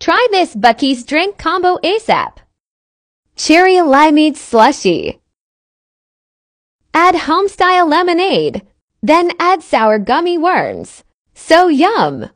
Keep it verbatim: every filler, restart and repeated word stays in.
Try this buc-ees drink combo ASAP. Cherry limeade slushie. Add home-style lemonade. Then add sour gummy worms. So yum!